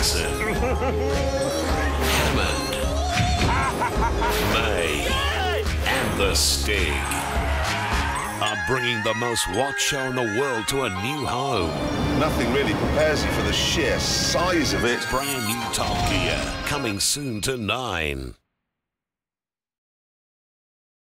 Jackson, Hammond, May, and The Stig are bringing the most watched show in the world to a new home. Nothing really prepares you for the sheer size of it. Brand new Top Gear, coming soon to 9.